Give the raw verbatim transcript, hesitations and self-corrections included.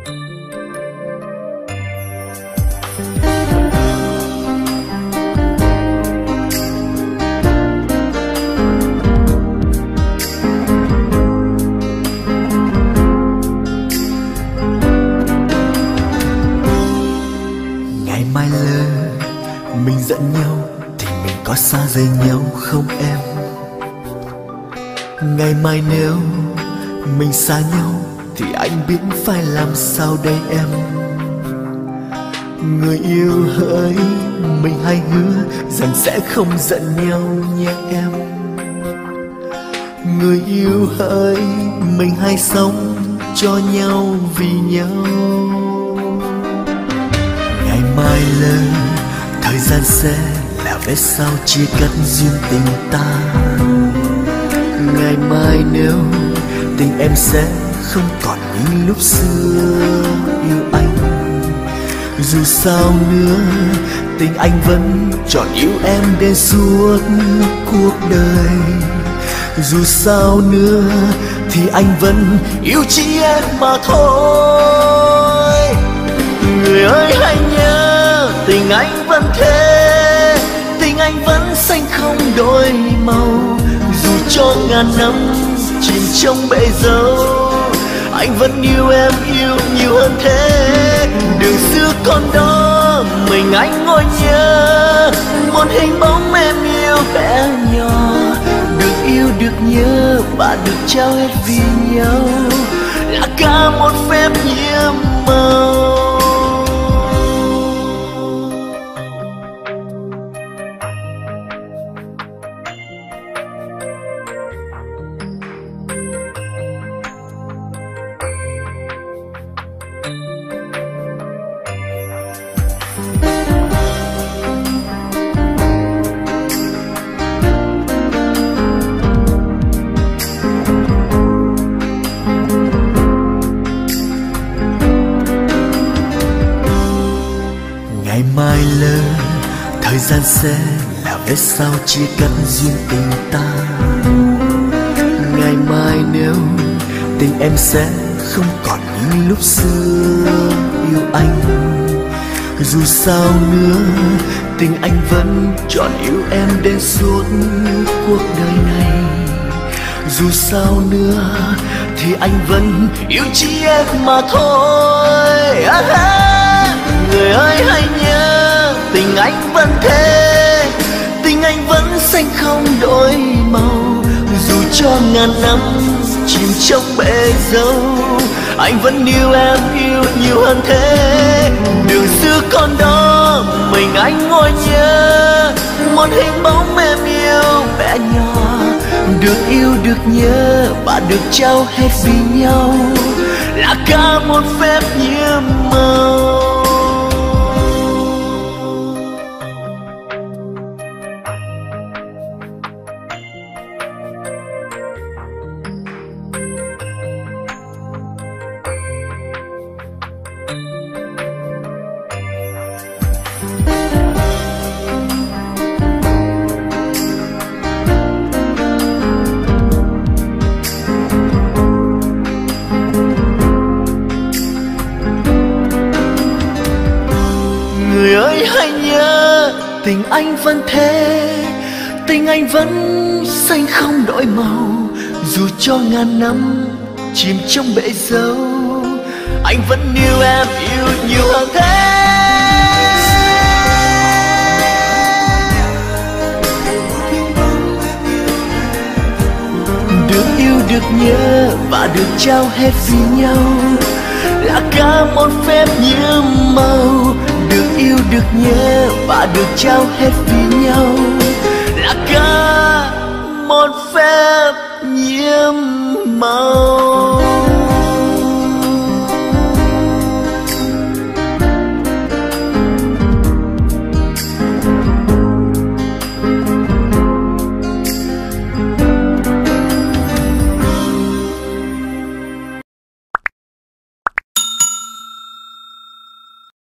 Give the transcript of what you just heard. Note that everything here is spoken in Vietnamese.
Ngày mai lỡ mình giận nhau thì mình có xa rời nhau không em? Ngày mai nếu mình xa nhau thì anh biết phải làm sao đây em? Người yêu hỡi, mình hãy hứa rằng sẽ không giận nhau nhé em. Người yêu hỡi, mình hãy sống cho nhau vì nhau. Ngày mai lỡ thời gian sẽ là vết sao chia cắt duyên tình ta. Ngày mai nếu tình em sẽ không còn như lúc xưa yêu anh, dù sao nữa tình anh vẫn chọn yêu em đến suốt cuộc đời. Dù sao nữa thì anh vẫn yêu chỉ em mà thôi. Người ơi hãy nhớ tình anh vẫn thế, tình anh vẫn xanh không đổi màu. Dù cho ngàn năm chìm trong bể dâu, anh vẫn yêu em, yêu nhiều hơn thế. Đường xưa còn đó mình anh ngồi nhớ, một hình bóng em yêu bé nhỏ. Được yêu được nhớ và được trao hết vì nhau, là cả một phép nhiệm màu. Ngày mai lỡ thời gian sẽ là vết sao chia cắt duyên tình ta. Ngày mai nếu tình em sẽ không còn như lúc xưa yêu anh, dù sao nữa tình anh vẫn chọn yêu em đến suốt cuộc đời này. Dù sao nữa thì anh vẫn yêu chỉ em mà thôi. À, à, người ơi hãy nhớ tình anh vẫn thế, tình anh vẫn xanh không đổi màu. Dù cho ngàn năm chìm trong bể dâu, anh vẫn yêu em, yêu nhiều hơn thế. Đường xưa còn đó mình anh ngồi nhớ, một hình bóng em yêu bé nhỏ. Được yêu được nhớ và được trao hết vì nhau, là cả một phép nhiệm màu. Người ơi hãy nhớ tình anh vẫn thế, tình anh vẫn xanh không đổi màu. Dù cho ngàn năm chìm trong bể dâu, anh vẫn yêu em, yêu nhiều hơn thế. Được yêu được nhớ và được trao hết vì nhau, là cả một phép nhiệm màu. Được yêu được nhớ và được trao hết vì nhau, là cả một phép nhiệm màu.